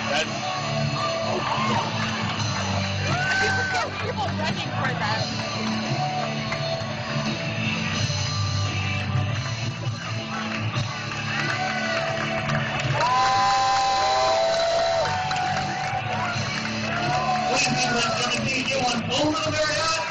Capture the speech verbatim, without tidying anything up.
That's People get people running for them. Queen Beetle seventeen, you won over the Marriott.